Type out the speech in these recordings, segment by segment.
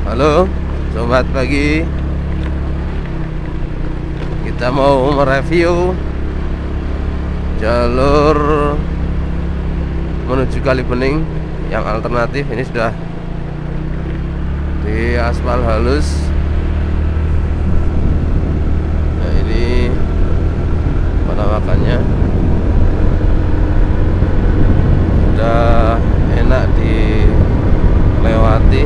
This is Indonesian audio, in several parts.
Halo, sobat pagi. Kita mau mereview jalur menuju Kalibening yang alternatif. Ini sudah di aspal halus. Nah, ini penampakannya sudah enak dilewati.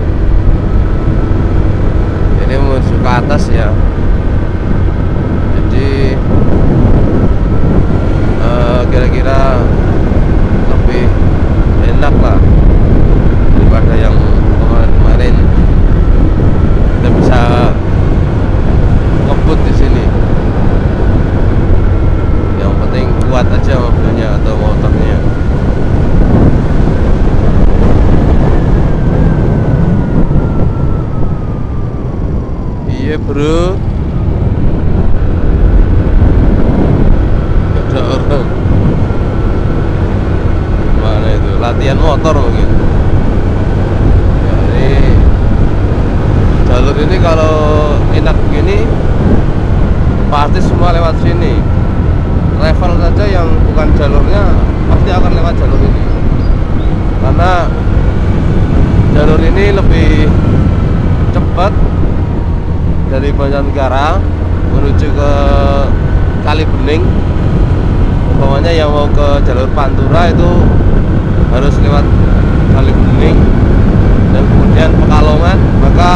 Ini menuju ke atas ya, jadi kira-kira lebih enak lah daripada yang kemarin-kemarin. Kita bisa ngebut di sini. Yang penting kuat aja mobilnya atau motornya. Iya bro, gak ada orang. Mana itu latihan motor mungkin ya. Ini jalur ini kalau enak begini pasti semua lewat sini. Travel saja yang bukan jalurnya pasti akan lewat jalur ini, karena jalur ini lebih cepat dari Banjarnegara menuju ke Kalibening. Umpamanya yang mau ke jalur Pantura itu harus lewat Kalibening dan kemudian Pekalongan, maka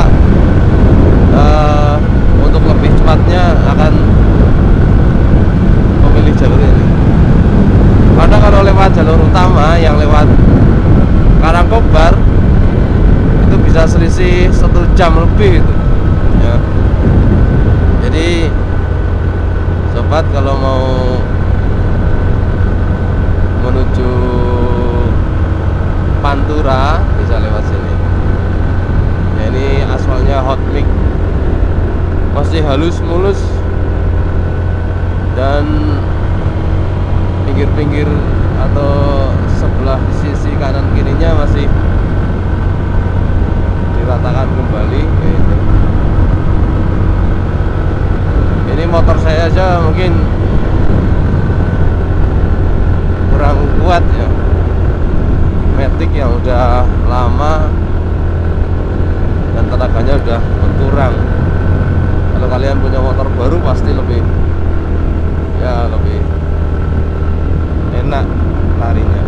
untuk lebih cepatnya akan memilih jalur ini. Karena kalau lewat jalur utama yang lewat Karangkobar itu bisa selisih 1 jam lebih itu ya. Jadi sobat kalau mau menuju Pantura bisa lewat sini ya. Ini aspalnya hot mix, masih halus mulus, dan pinggir-pinggir atau sebelah sisi kanan kirinya masih diratakan kembali gitu. Ini motor saya aja mungkin kurang kuat ya, Matic yang udah lama dan tenaganya udah berkurang. Kalau kalian punya motor baru pasti lebih enak larinya.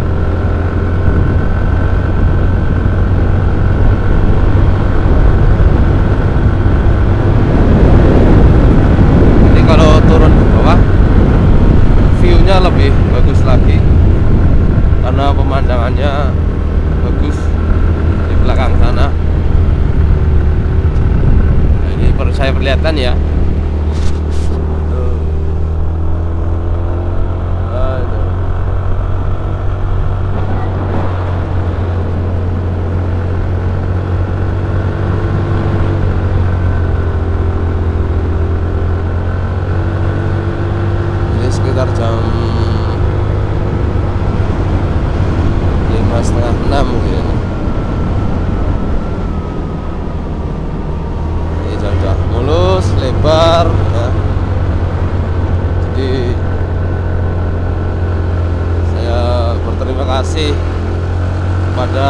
Ini kalau turun ke bawah view-nya lebih bagus lagi karena pemandangannya bagus di belakang sana. Nah, ini saya perlihatkan ya. Ini sekitar jam 5:30-6 mungkin. Ini jalan mulus, lebar ya. Jadi saya berterima kasih kepada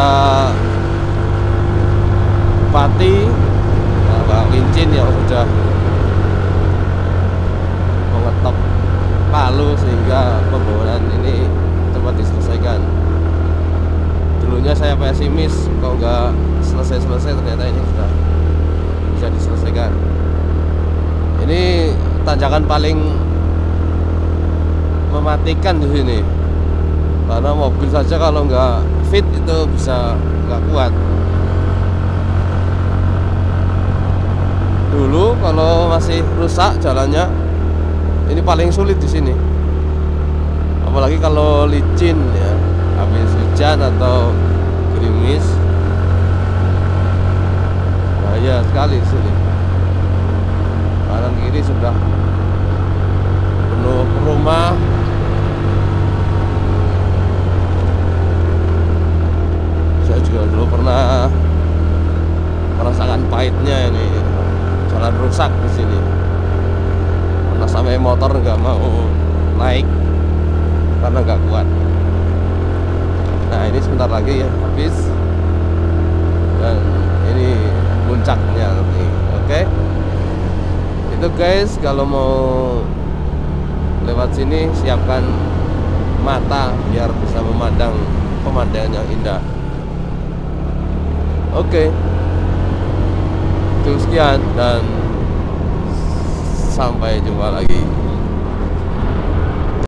Bupati Pak Wincin yang sudah mengetok palu sehingga pembangunan ini cepat diselesaikan. Dulunya saya pesimis kalau nggak selesai, ternyata ini sudah bisa diselesaikan. Ini tanjakan paling mematikan di sini, karena mobil saja kalau nggak fit itu bisa nggak kuat. Dulu kalau masih rusak jalannya, ini paling sulit di sini. Apalagi kalau licin ya, habis hujan atau gerimis, bahaya sekali di sini. Kanan kiri sudah penuh rumah. Saya juga dulu pernah merasakan pahitnya ini jalan rusak di sini. Karena sampai motor nggak mau naik karena nggak kuat. Nah ini sebentar lagi ya habis, dan ini puncaknya nanti. Oke, itu guys, kalau mau lewat sini siapkan mata biar bisa memandang pemandangan yang indah. Oke, itu sekian dan sampai jumpa lagi.